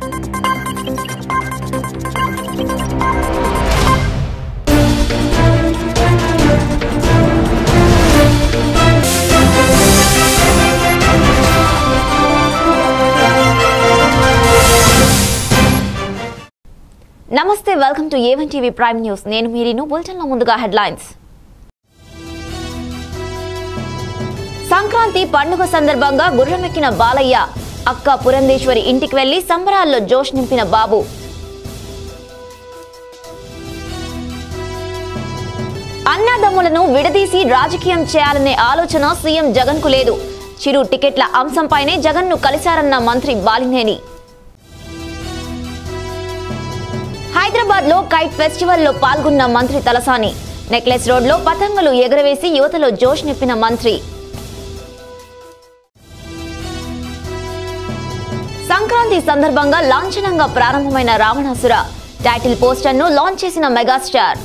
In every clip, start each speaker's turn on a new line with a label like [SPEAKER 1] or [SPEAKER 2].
[SPEAKER 1] నమస్తే, welcome to A1 TV prime news. నేను మీరీను. బులెటిన్ లో ముందుగా హెడ్లైన్స్. సంక్రాంతి పండుగ సందర్భంగా గుర్రమెక్కిన బాలయ్య, అక్క పురంధేశ్వరి ఇంటికి వెళ్లి సంబరాల్లో జోష్ నింపిన బాబు. అన్నదమ్ములను విడదీసి రాజకీయం చేయాలనే ఆలోచన సీఎం జగన్ కు లేదు. చిరు టికెట్ల అంశంపైనే జగన్ ను కలిశారన్న మంత్రి బాలినేని. హైదరాబాద్ లో కైట్ ఫెస్టివల్ లో పాల్గొన్న మంత్రి తలసాని. నెక్లెస్ రోడ్ లో పతంగులు ఎగరవేసి యువతలో జోష్ నింపిన మంత్రి. సంక్రాంతి సందర్భంగా లాంఛనంగా ప్రారంభమైన రావణాసుర టైటిల్ పోస్టర్ ను లాంచ్ చేసిన మెగాస్టార్.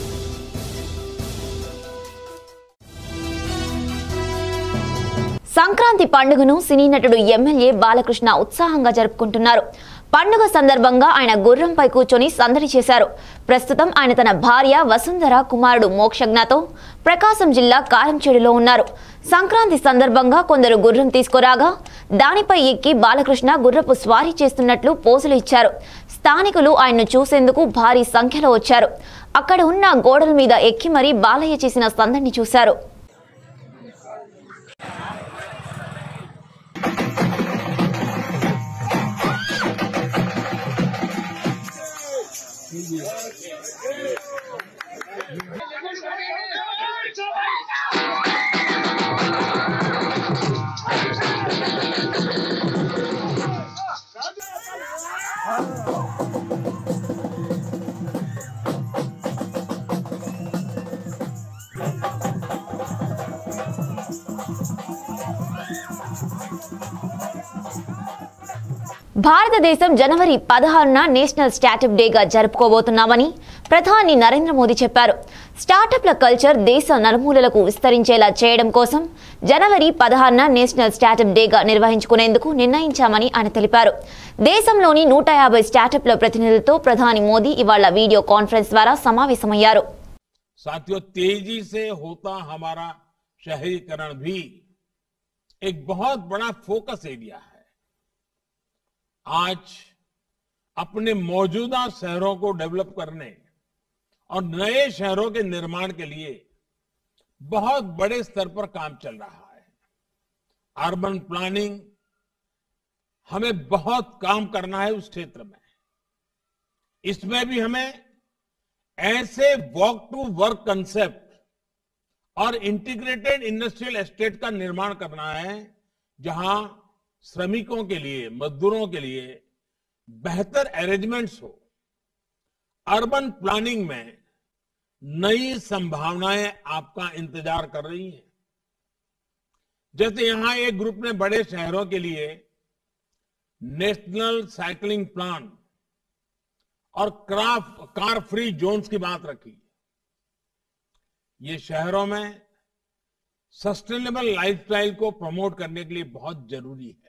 [SPEAKER 1] సంక్రాంతి పండుగను సినీ నటుడు ఎమ్మెల్యే బాలకృష్ణ ఉత్సాహంగా జరుపుకుంటున్నారు. పండుగ సందర్భంగా ఆయన గుర్రంపై కూర్చొని సందడి చేశారు. ప్రస్తుతం ఆయన తన భార్య వసుంధర, కుమారుడు మోక్షజ్ఞతో ప్రకాశం జిల్లా కారంచేడులో ఉన్నారు. సంక్రాంతి సందర్భంగా కొందరు గుర్రం తీసుకురాగా దానిపై ఎక్కి బాలకృష్ణ గుర్రపు స్వారీ చేస్తున్నట్లు పోజులు ఇచ్చారు. స్థానికులు ఆయన్ను చూసేందుకు భారీ సంఖ్యలో వచ్చారు. అక్కడ ఉన్న గోడల మీద ఎక్కి మరీ బాలయ్య చేసిన సందడిని చూశారు. భారతదేశం జనవరి 16న నేషనల్ స్టార్టప్ డేగా జరుపుకోబోతున్నామని ప్రధాని నరేంద్ర మోదీ చెప్పారు. స్టార్టప్ల కల్చర్ దేశ నలుమూలలకు విస్తరించేలా చేయడం కోసం జనవరి 16న నేషనల్ స్టార్టప్ డేగా నిర్వహించుకునేందుకు నిర్ణయించామని ఆయన తెలిపారు. దేశంలోని 150 స్టార్టప్ల ప్రతినిధులతో ప్రధాని మోదీ ఇవాళ వీడియో కాన్ఫరెన్స్ ద్వారా సమావేశమయ్యారు.
[SPEAKER 2] साथियों, तेजी से होता हमारा शहरीकरण भी एक बहुत बड़ा फोकस एरिया है. आज अपने मौजूदा शहरों को डेवलप करने और नए शहरों के निर्माण के लिए बहुत बड़े स्तर पर काम चल रहा है. अर्बन प्लानिंग हमें बहुत काम करना है उस क्षेत्र में. इसमें भी हमें ऐसे वॉक टू वर्क कंसेप्ट और इंटीग्रेटेड इंडस्ट्रियल एस्टेट का निर्माण करना है, जहां श्रमिकों के लिए, मजदूरों के लिए बेहतर अरेंजमेंट्स हो. अर्बन प्लानिंग में नई संभावनाएं आपका इंतजार कर रही हैं. जैसे यहां एक ग्रुप ने बड़े शहरों के लिए नेशनल साइकिलिंग प्लान और कार फ्री जोन्स की बात रखी. ये शहरों में सस्टेनेबल लाइफस्टाइल को प्रमोट करने के लिए बहुत जरूरी है.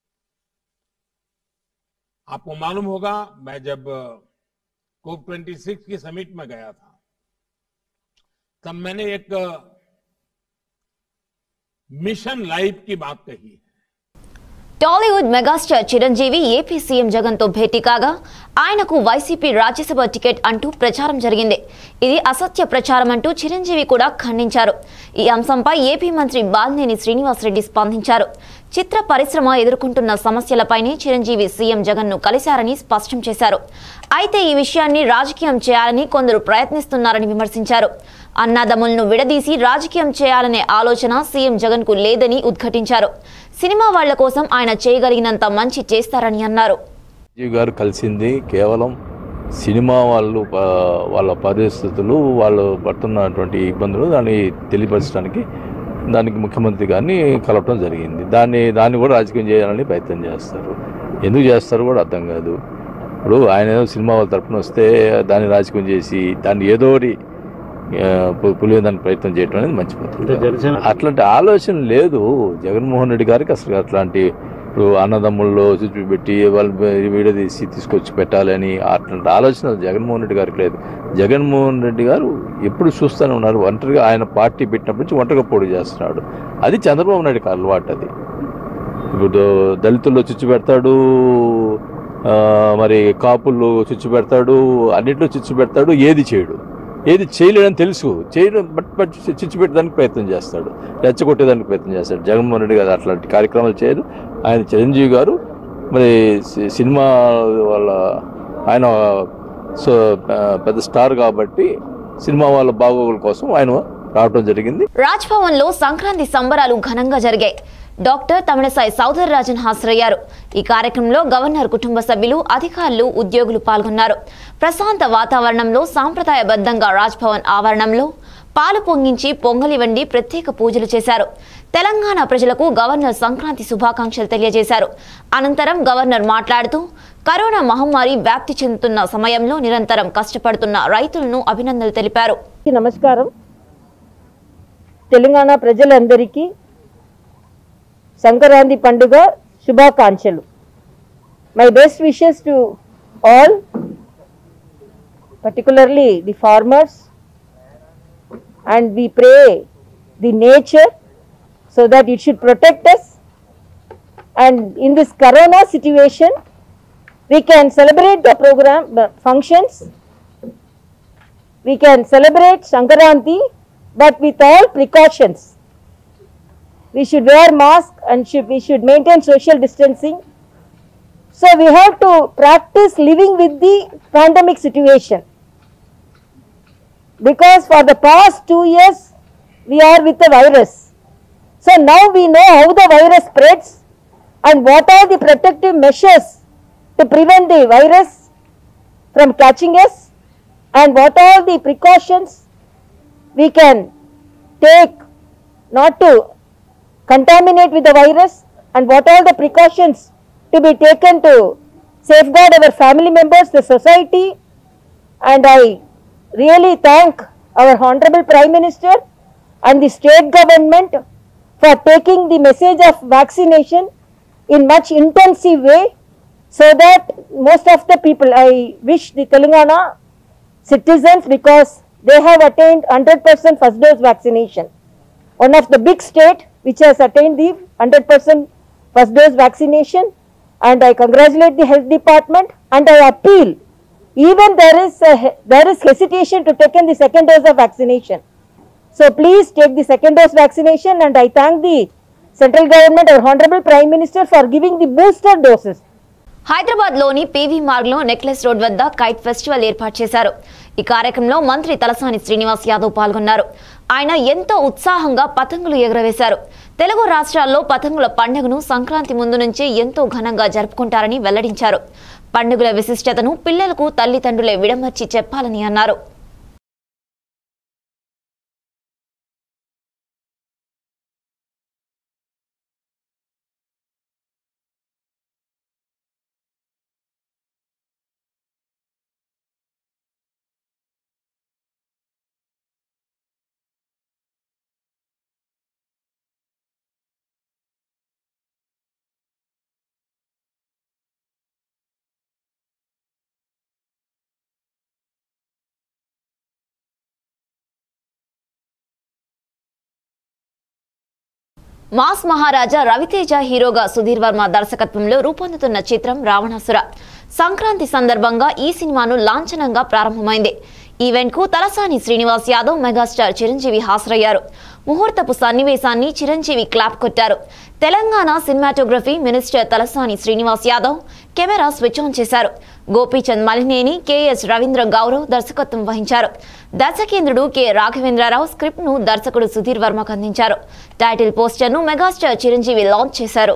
[SPEAKER 2] आपको मालूम होगा, मैं जब COP26 की समिट में गया था तब मैंने एक मिशन लाइफ की बात कही है.
[SPEAKER 1] Tollywood megastar Chiranjeevi AP CM Jagan తో భేటీ కాగా ఆయనకు వైసీపీ రాజ్యసభ టికెట్ అంటూ ప్రచారం జరిగింది. ఇది అసత్య ప్రచారం అంటూ చిరంజీవి కూడా ఖండించారు. ఈ అంశంపై ఏపీ మంత్రి బాలినేని శ్రీనివాసరెడ్డి స్పందించారు. చిత్ర పరిశ్రమ ఎదుర్కొంటున్న సమస్యలపైనే చిరంజీవి సీఎం జగన్ ను కలిశారని స్పష్టం చేశారు. అయితే ఈ విషయాన్ని రాజకీయం చేయాలని కొందరు ప్రయత్నిస్తున్నారని విమర్శించారు. అన్నదమ్ములను విడదీసి రాజకీయం చేయాలనే ఆలోచన సీఎం జగన్ కు లేదని ఉద్ఘాటించారు. సినిమా వాళ్ల కోసం ఆయన చేయగలిగినంత మంచి చేస్తారని అన్నారు.
[SPEAKER 3] చిరంజీవి గారు కలిసింది కేవలం సినిమా వాళ్ళు వాళ్ళ పరిస్థితులు, వాళ్ళు పడుతున్నటువంటి ఇబ్బందులు దాన్ని తెలియపరచడానికి దానికి ముఖ్యమంత్రి గారిని కలవటం జరిగింది. దాన్ని కూడా రాజకీయం చేయాలని ప్రయత్నం చేస్తారు. ఎందుకు చేస్తారో కూడా అర్థం కాదు. ఇప్పుడు ఆయన ఏదో సినిమా వాళ్ళ తరఫున వస్తే దాన్ని రాజకీయం చేసి దాన్ని ఏదోటి పులివేదానికి ప్రయత్నం చేయడం అనేది మంచి పద్ధతి. అట్లాంటి ఆలోచన లేదు జగన్మోహన్ రెడ్డి గారికి. అసలు అట్లాంటి ఇప్పుడు అన్నదమ్ముల్లో చూపి పెట్టి వాళ్ళు వీడియో తీసి తీసుకొచ్చి పెట్టాలని అట్లాంటి ఆలోచన జగన్మోహన్ రెడ్డి గారికి లేదు. జగన్మోహన్ రెడ్డి గారు ఎప్పుడు చూస్తూనే ఉన్నారు, ఒంటరిగా ఆయన పార్టీ పెట్టినప్పటి నుంచి ఒంటరిగా పోటీ చేస్తున్నాడు. అది చంద్రబాబు నాయుడుకి అలవాటు. అది ఇప్పుడు దళితుల్లో చిచ్చు పెడతాడు, మరి కాపుల్లో చిచ్చు పెడతాడు, అన్నింటిలో చిచ్చు పెడతాడు, ఏది చేయడు. ఏది చేయలేడని తెలుసు, చేయడం బట్ చిచ్చు పెట్టడానికి ప్రయత్నం చేస్తాడు, రెచ్చగొట్టేదానికి ప్రయత్నం చేస్తాడు. జగన్మోహన్ రెడ్డి గారు అట్లాంటి కార్యక్రమాలు చేయరు. ఆయన చిరంజీవి గారు మరి సినిమా వాళ్ళ ఆయన పెద్ద స్టార్ కాబట్టి సినిమా వాళ్ళ బాగోగుల కోసం ఆయన రావడం జరిగింది.
[SPEAKER 1] రాజ్ భవన్ లో సంక్రాంతి సంబరాలు ఘనంగా జరిగాయి. డాక్టర్ తమిళసాయి సౌదర్ రాజన్ హాజరయ్యారు. ఈ కార్యక్రమంలో గవర్నర్ కుటుంబ సభ్యులు, అధికారులు, ఉద్యోగులు పాల్గొన్నారు. ప్రశాంత వాతావరణంలో సాంప్రదాయబద్ధంగా రాజ్ భవన్ ఆవరణంలో పాలు పొంగించి పొంగలి వండి ప్రత్యేక పూజలు చేశారు. తెలంగాణ ప్రజలకు గవర్నర్ సంక్రాంతి శుభాకాంక్షలు తెలియజేశారు. అనంతరం గవర్నర్ మాట్లాడుతూ కరోనా మహమ్మారి వ్యాప్తి చెందుతున్న సమయంలో నిరంతరం కష్టపడుతున్న రైతులను అభినందనలు తెలిపారు.
[SPEAKER 4] నమస్కారం. తెలంగాణ ప్రజలందరికీ సంక్రాంతి పండుగ శుభాకాంక్షలు. My best wishes to all, particularly the farmers, and we pray the nature so that it should protect us, and in this corona situation we can celebrate the program functions, we can celebrate Sankranti but with all precautions. We should wear mask and we should maintain social distancing. So we have to practice living with the pandemic situation, because for the past 2 years we are with the virus. So now we know how the virus spreads and what are the protective measures to prevent the virus from catching us, and what are the precautions we can take not to contaminate with the virus, and what are the precautions to be taken to safeguard our family members, the society. And I really thank our Honorable Prime Minister and the state government for taking the message of vaccination in much intensive way, so that most of the people, I wish the Telangana citizens, because they have attained 100% first dose vaccination, one of the big state which has attained the 100% first dose vaccination, and I congratulate the health department, and I appeal, even there is hesitation to take in the second dose of vaccination. So please take the second dose vaccination, and I thank the central government, our Honorable Prime Minister, for giving the booster doses.
[SPEAKER 1] Hyderabad లోని PV Marg లో necklace road వద్ద kite festival ఏర్పాటు చేశారు. ఈ కార్యక్రమంలో మంత్రి తలసాని శ్రీనివాస్ యాదవ్ పాల్గొన్నారు. ఆయన ఎంతో ఉత్సాహంగా పతంగులు ఎగురవేశారు. తెలుగు రాష్ట్రాల్లో పతంగుల పండుగను సంక్రాంతి ముందు నుంచి ఎంతో ఘనంగా జరుపుకుంటారని వెల్లడించారు. పండుగల విశిష్టతను పిల్లలకు తల్లిదండ్రులే విడమర్చి చెప్పాలని అన్నారు. మాస్ మహారాజా రవితేజ హీరోగా సుధీర్ వర్మ దర్శకత్వంలో రూపొందుతున్న చిత్రం రావణాసుర సంక్రాంతి సందర్భంగా ఈ సినిమాను లాంఛనంగా ప్రారంభమైంది. ఈవెంట్ కు తలసాని శ్రీనివాస్ యాదవ్, మెగాస్టార్ చిరంజీవి హాజరయ్యారు. ముహూర్తపు సన్నివేశాన్ని చిరంజీవి క్లాప్ కొట్టారు. Telangana cinematography minister Talasani Srinivas Yadav camera switch on చేశారు. గోపీచంద్ మలినేని, కెఎస్ రవీంద్ర గౌరవ్ దర్శకత్వం వహించారు. దర్శకేంద్రుడు కె రాఘవేంద్రరావు స్క్రిప్ట్ ను దర్శకుడు సుధీర్ వర్మకు అందించారు. టైటిల్ పోస్టర్ ను మెగాస్టార్ చిరంజీవి లాంచ్ చేశారు.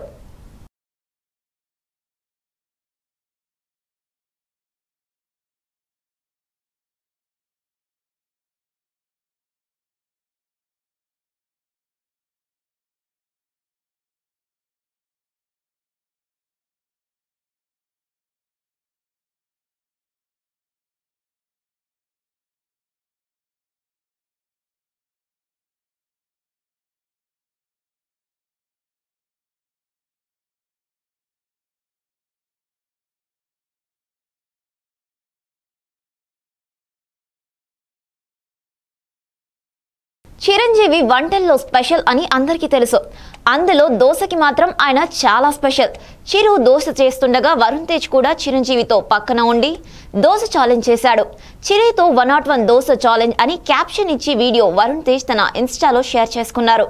[SPEAKER 1] చిరంజీవి వంటల్లో స్పెషల్ అని అందరికీ తెలుసు. అందులో దోశకి మాత్రం ఆయన చాలా స్పెషల్. చిరు దోశ చేస్తుండగా వరుణ్ తేజ్ కూడా చిరంజీవితో పక్కన ఉండి దోశ ఛాలెంజ్ చేశాడు. చిరుతో 101 దోశ ఛాలెంజ్ అని క్యాప్షన్ ఇచ్చి వీడియో వరుణ్ తేజ్ తన ఇన్స్టాలో షేర్ చేసుకున్నారు.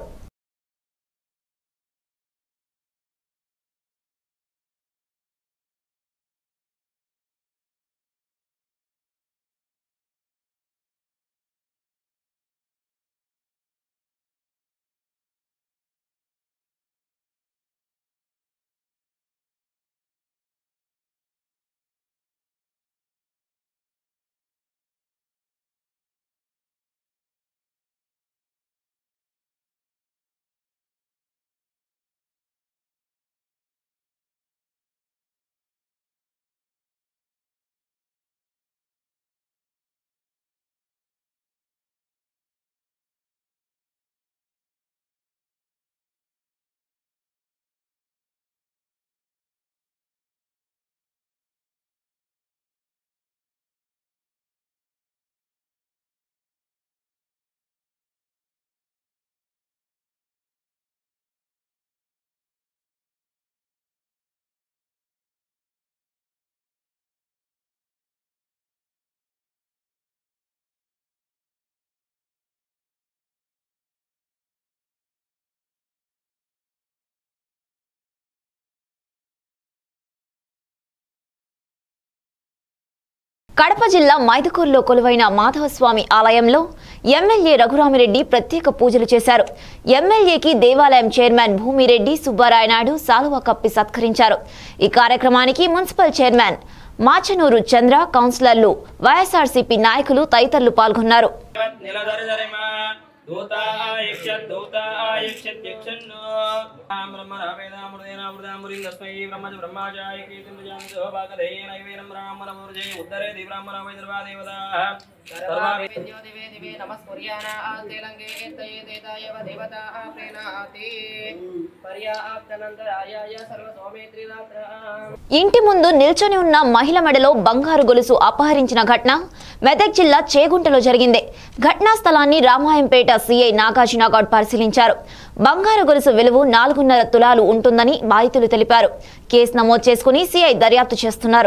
[SPEAKER 1] కడప జిల్లా మైదుకూరులో కొలువైన మాధవస్వామి ఆలయంలో ఎమ్మెల్యే రఘురామిరెడ్డి ప్రత్యేక పూజలు చేశారు. ఎమ్మెల్యేకి దేవాలయం చైర్మన్ భూమిరెడ్డి సుబ్బారాయ నాయుడు శాలువా కప్పి సత్కరించారు. ఈ కార్యక్రమానికి మున్సిపల్ చైర్మన్ మాచనూరు చంద్ర, కౌన్సిలర్లు, వైఎస్ఆర్సీపీ నాయకులు తదితరులు పాల్గొన్నారు. ఇంటి ముందు నిల్చొని ఉన్న మహిళ మెడలో బంగారు గొలుసు అపహరించిన ఘటన మెదక్ జిల్లా చేగుంటలో జరిగింది. ఘటనా స్థలాన్ని రామాయంపేట సిఐ నాగార్జున గౌడ్ పరిశీలించారు. బంగారు గొలుసు విలువ 4.5 తులాలు ఉంటుందని బాధితులు తెలిపారు. కేసు నమోదు చేసుకుని సిఐ దర్యాప్తు చేస్తున్నారు.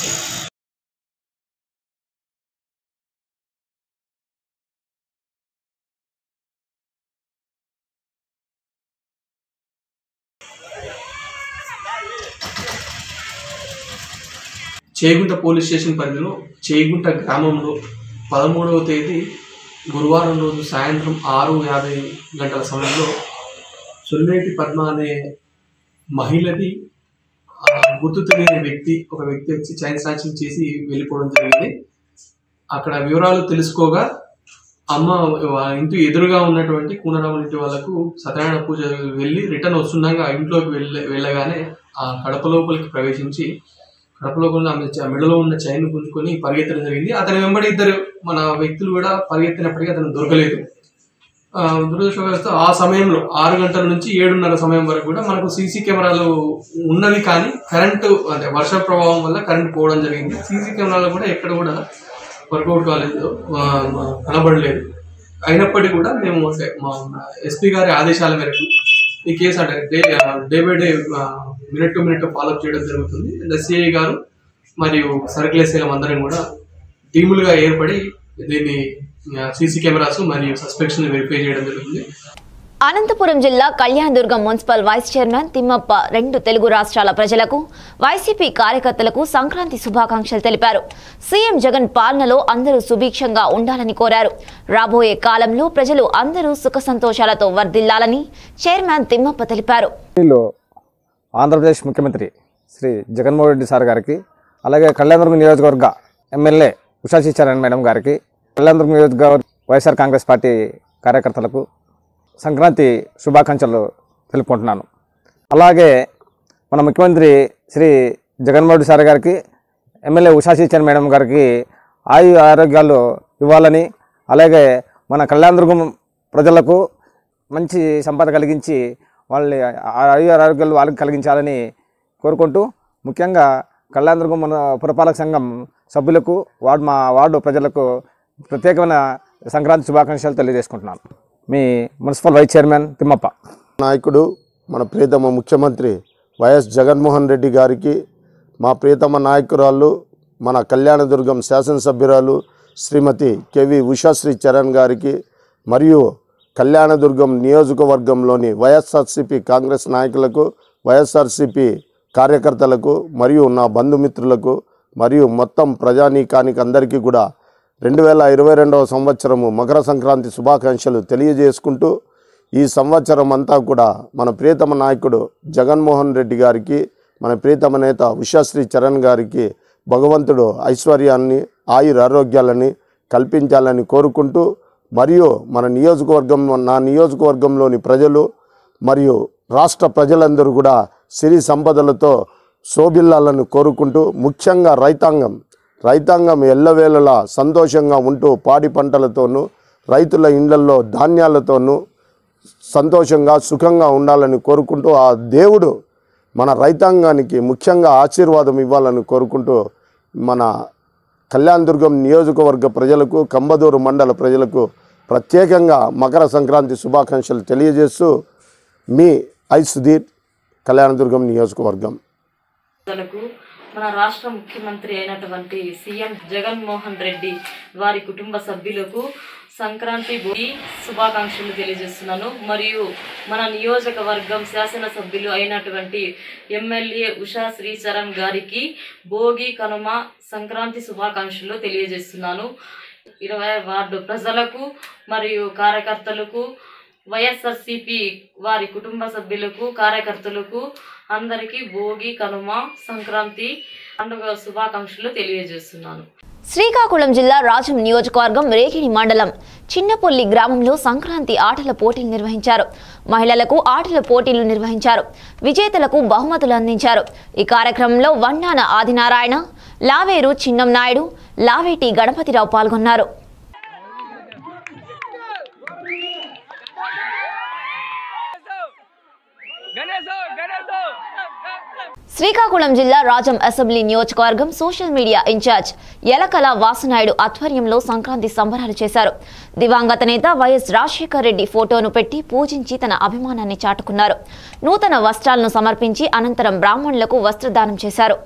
[SPEAKER 5] చేగుంట పోలీస్ స్టేషన్ పరిధిలో చేగుంట గ్రామంలో 13వ తేదీ గురువారం రోజు సాయంత్రం 6:50 గంటల సమయంలో సొల్లేటి పద్మ అనే మహిళది గుర్తు తెలియని ఒక వ్యక్తి వచ్చి చైన్ స్నాచింగ్ చేసి వెళ్ళిపోవడం జరిగింది. అక్కడ వివరాలు తెలుసుకోగా అమ్మ ఇంటి ఎదురుగా ఉన్నటువంటి కూనరాముల ఇంటి వాళ్ళకు సత్యనారాయణ పూజ వెళ్ళి రిటర్న్ వస్తుండగా ఇంట్లోకి వెళ్ళగానే ఆ కడప లోపలికి ప్రవేశించి కడపలో కూడా ఆమె మెడలో ఉన్న చైన్ గుంజుకొని పరిగెత్తడం జరిగింది. అతని వెంబడి ఇద్దరు మన వ్యక్తులు కూడా పరిగెత్తినప్పటికీ అతను దొరకలేదు. దురదృష్టవశాత్తు ఆ సమయంలో 6 గంటల నుంచి 7:30 సమయం వరకు కూడా మనకు సీసీ కెమెరాలు ఉన్నవి, కానీ కరెంటు అంటే వర్ష ప్రభావం వల్ల కరెంట్ పోవడం జరిగింది. సీసీ కెమెరాలు కూడా ఎక్కడ కూడా వర్కౌట్ కాలేదు, కనబడలేదు. అయినప్పటికీ కూడా మేము అంటే మా ఎస్పీ గారి ఆదేశాల మేరకు ఈ కేసు అంటే day by day minute to minute follow up చేయడం జరుగుతుంది. సిఐ గారు మరియు సర్కిల్ ఎస్ఐలం అందరం కూడా టీములుగా ఏర్పడి దీన్ని సీసీ కెమెరాస్ మరియు సస్పెక్షన్ వెరిఫై చేయడం జరుగుతుంది.
[SPEAKER 1] అనంతపురం జిల్లా Kalyanadurgam municipal vice chairman Timmappa 2 Telugu రాష్ట్రాల ప్రజలకు, వైసీపీ కార్యకర్తలకు సంక్రాంతి శుభాకాంక్షలు తెలిపారు. సీఎం జగన్ పాలనలో అందరూ సుభిక్షంగా ఉండాలని కోరారు. రాబోయే కాలంలో ప్రజలు అందరూ సుఖ సంతోషాలతో వర్ధిల్లాలని చైర్మన్ తిమ్మప్ప తెలిపారు.
[SPEAKER 6] ఆంధ్రప్రదేశ్ ముఖ్యమంత్రి శ్రీ జగన్మోహన్ రెడ్డి సార్ గారికి, అలాగే కళ్యాణదుర్గం నియోజకవర్గ ఎమ్మెల్యే ఉషా శ్రీచరణ్ మేడం గారికి, కళ్యాణదుర్గం నియోజకవర్గ వైఎస్ఆర్ కాంగ్రెస్ పార్టీ కార్యకర్తలకు సంక్రాంతి శుభాకాంక్షలు తెలుపుకుంటున్నాను. అలాగే మన ముఖ్యమంత్రి శ్రీ జగన్మోహన్ రెడ్డి సార్ గారికి, ఎమ్మెల్యే ఉషా శ్రీచరణ్ మేడం గారికి ఆరోగ్యాలు ఇవ్వాలని, అలాగే మన కళ్యాణదుర్గం ప్రజలకు మంచి సంపద కలిగించి వాళ్ళ ఆరోగ్యాలు వాళ్ళకి కలిగించాలని కోరుకుంటూ, ముఖ్యంగా కళ్యాణదుర్గం మన పురపాలక సంఘం సభ్యులకు మా వార్డు ప్రజలకు ప్రత్యేకమైన సంక్రాంతి శుభాకాంక్షలు తెలియజేసుకుంటున్నాను. మీ మున్సిపల్ వైస్ చైర్మన్ తిమ్మప్ప.
[SPEAKER 7] నాయకుడు మన ప్రియతమ ముఖ్యమంత్రి వైఎస్ జగన్మోహన్ రెడ్డి గారికి, మా ప్రియతమ నాయకురాలు మన కళ్యాణదుర్గం శాసనసభ్యురాలు శ్రీమతి కెవి ఉషాశ్రీ చరణ్ గారికి, మరియు కళ్యాణదుర్గం నియోజకవర్గంలోని వైఎస్ఆర్సీపీ కాంగ్రెస్ నాయకులకు, వైఎస్ఆర్సీపీ కార్యకర్తలకు, మరియు నా బంధుమిత్రులకు, మరియు మొత్తం ప్రజానీకానికి అందరికీ కూడా 2022వ సంవత్సరము మకర సంక్రాంతి శుభాకాంక్షలు తెలియజేసుకుంటూ, ఈ సంవత్సరం అంతా కూడా మన ప్రియతమ నాయకుడు జగన్మోహన్ రెడ్డి గారికి, మన ప్రియతమ నేత ఉషాశ్రీ చరణ్ గారికి భగవంతుడు ఐశ్వర్యాన్ని, ఆరోగ్యాలని కల్పించాలని కోరుకుంటూ, మరియు నా నియోజకవర్గంలోని ప్రజలు మరియు రాష్ట్ర ప్రజలందరూ కూడా సిరి సంపదలతో శోభిల్లాలను కోరుకుంటూ, ముఖ్యంగా రైతాంగం ఎల్లవేళలా సంతోషంగా ఉంటూ పాడి పంటలతోనూ రైతుల ఇళ్లల్లో ధాన్యాలతోనూ సంతోషంగా సుఖంగా ఉండాలని కోరుకుంటూ, ఆ దేవుడు మన రైతాంగానికి ముఖ్యంగా ఆశీర్వాదం ఇవ్వాలని కోరుకుంటూ, మన కళ్యాణదుర్గం నియోజకవర్గ ప్రజలకు, కంబదూరు మండల ప్రజలకు ప్రత్యేకంగా మకర సంక్రాంతి శుభాకాంక్షలు తెలియజేస్తూ, మీ ఐ సుధీర్, కళ్యాణదుర్గం నియోజకవర్గం.
[SPEAKER 8] మన రాష్ట్ర ముఖ్యమంత్రి అయినటువంటి సీఎం జగన్మోహన్ రెడ్డి వారి కుటుంబ సభ్యులకు సంక్రాంతి భోగి శుభాకాంక్షలు తెలియజేస్తున్నాను. మరియు మన నియోజకవర్గం శాసనసభ్యులు అయినటువంటి ఎమ్మెల్యే ఉషా శ్రీచరణ్ గారికి భోగి కనుమ సంక్రాంతి శుభాకాంక్షలు తెలియజేస్తున్నాను. 20వ వార్డు ప్రజలకు మరియు కార్యకర్తలకు, వైఎస్ఆర్సీపీ వారి కుటుంబ సభ్యులకు, కార్యకర్తలకు అందరికీ భోగి కనుమ సంక్రాంతి పండుగ శుభాకాంక్షలు తెలియజేస్తున్నాను.
[SPEAKER 1] శ్రీకాకుళం జిల్లా రాజం నియోజకవర్గం రేగిడి మండలం చిన్నపొల్లి గ్రామంలో సంక్రాంతి ఆటల పోటీలు నిర్వహించారు. మహిళలకు ఆటల పోటీలు నిర్వహించారు. విజేతలకు బహుమతులు అందించారు. ఈ కార్యక్రమంలో వన్నాన ఆదినారాయణ, లావేరు చిన్నం నాయుడు, లావేటి గణపతిరావు పాల్గొన్నారు. శ్రీకాకుళం జిల్లా రాజం అసెంబ్లీ నియోజకవర్గం social media incharge Yalakala Vasunaidu ఆధ్వర్యంలో సంక్రాంతి సంబరాలు చేశారు. దివంగత నేత వైఎస్ రాజశేఖర్ రెడ్డి ఫోటోను పెట్టి పూజించి తన అభిమానాన్ని చాటుకున్నారు. నూతన వస్త్రాలను సమర్పించి అనంతరం బ్రాహ్మణులకు వస్త్రదానం చేశారు.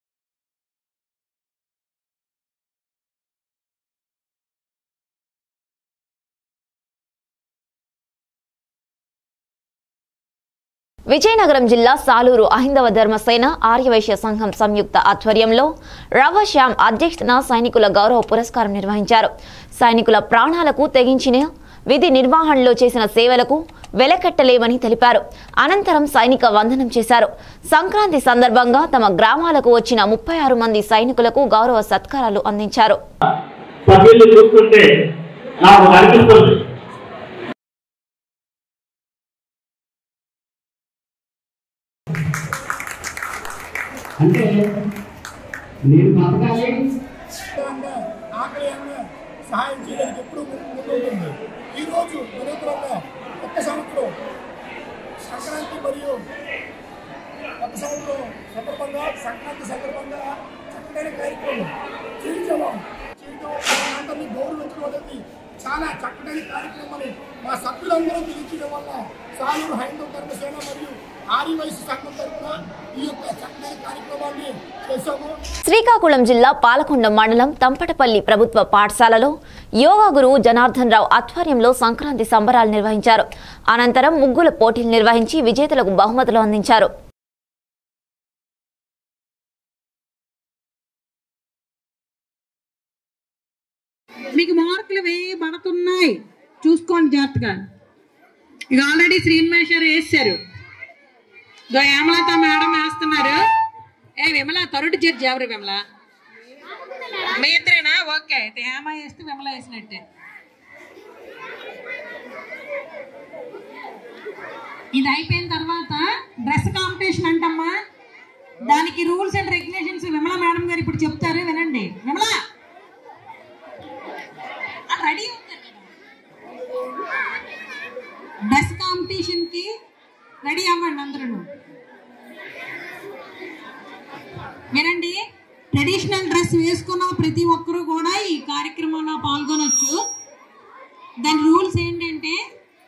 [SPEAKER 1] విజయనగరం జిల్లా సాలూరు అహిందవ ధర్మసేన ఆర్యవైశ్య సంఘం సంయుక్త ఆధ్వర్యంలో రవశ్యామ్ అధ్యక్షతన సైనికుల గౌరవ పురస్కారం నిర్వహించారు. సైనికుల ప్రాణాలకు తెగించిన విధి నిర్వహణలో చేసిన సేవలకు వెలకట్టలేమని తెలిపారు. అనంతరం సైనిక వందనం చేశారు. సంక్రాంతి సందర్భంగా తమ గ్రామాలకు వచ్చిన 36 మంది సైనికులకు గౌరవ సత్కారాలు అందించారు.
[SPEAKER 9] అంటే నేను బతకాలి,
[SPEAKER 10] ఆకలి సహాయం చేయడానికి ఎప్పుడు ముందుంటుంది. ఈరోజు వినూత్నంగా కొత్త సంవత్సరం సంక్రాంతి మరియు కొత్త సంవత్సరం సందర్భంగా చక్కటి కార్యక్రమం చేయడం అందరినీ గౌరవించడం అనేది చాలా చక్కటి కార్యక్రమం అని మా సభ్యులందరూ పిలిచడం వల్ల సాలూరు హైందవ ధర్మసేన మరియు ఆర్యవైశ్య సంఘం తరఫున ఈ యొక్క చక్కటి కార్యక్రమాన్ని చేశాము.
[SPEAKER 1] శ్రీకాకుళం జిల్లా పాలకొండ మండలం తంపటపల్లి ప్రభుత్వ పాఠశాలలో యోగా గురువు జనార్దన్ రావు ఆధ్వర్యంలో సంక్రాంతి సంబరాలు నిర్వహించారు. అనంతరం ముగ్గుల పోటీలు నిర్వహించి విజేతలకు బహుమతులు అందించారు.
[SPEAKER 11] మీకు మార్కులు వేయబడుతున్నాయి, చూసుకోండి జాగ్రత్తగా. ఇక ఆల్రెడీ శ్రీనిమేశ్వర్ వేసారు, హేమలత మేడం వేస్తున్నారు. విమల థర్డ్ జడ్జి ఎవరు? విమల మీ ఇద్దరేనా? ఓకే, అయితే హేమ వేస్తే విమల వేసినట్టే. ఇది అయిపోయిన తర్వాత డ్రెస్ కాంపిటీషన్ అంటమ్మా. దానికి rules and regulations Vimala madam గారు ఇప్పుడు చెప్తారు, వినండి. విమల రెడీ అవుతారు కదా, డ్రెస్ కాంపిటీషన్ కి రెడీ అవ్వండి అందరూ. వినండి, ట్రెడిషనల్ డ్రెస్ వేసుకున్న ప్రతి ఒక్కరూ కూడా ఈ కార్యక్రమంలో పాల్గొనొచ్చు. దాని రూల్స్ ఏంటంటే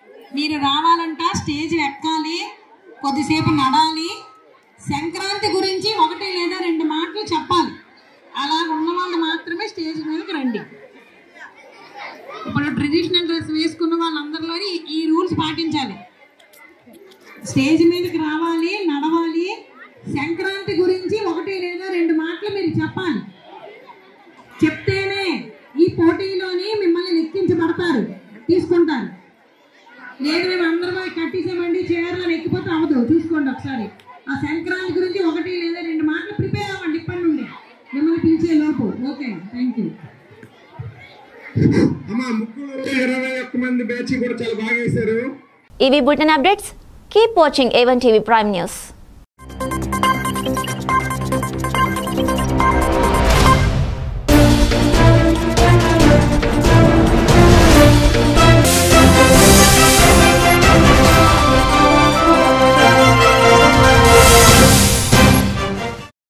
[SPEAKER 11] స్టేజ్ మీదకి రండి. ఇప్పుడు ట్రెడిషనల్ డ్రెస్ వేసుకున్న వాళ్ళందరిలో ఈ రూల్స్ పాటించాలి. స్టేజ్ మీదకి రావాలి, నడవాలి. సంక్రాంతి గురించి 1 లేదా 2 మాటలు మీరు చెప్పాలి. చెప్తేనే ఈ పోటీలోని మిమ్మల్ని లెక్కించబడతారు, తీసుకుంటారు. లేదు మేము అందరం కట్టేసామండి చీరలో ఎక్కిపోతే అవ్వదు. చూసుకోండి ఒకసారి. ఆ సంక్రాంతి గురించి 1 లేదా 2 మాటలు ప్రిపేర్ అవ్వండి ఇప్పటి నుండి మిమ్మల్ని పిలిచే లోపు. Okay, thank you.
[SPEAKER 10] అమ్మా ముగ్గురు 21 మంది బ్యాచ్ కూడా చాలా బాగా వేశారు.
[SPEAKER 1] ఇవి bulletin updates. Keep watching A1 TV Prime News.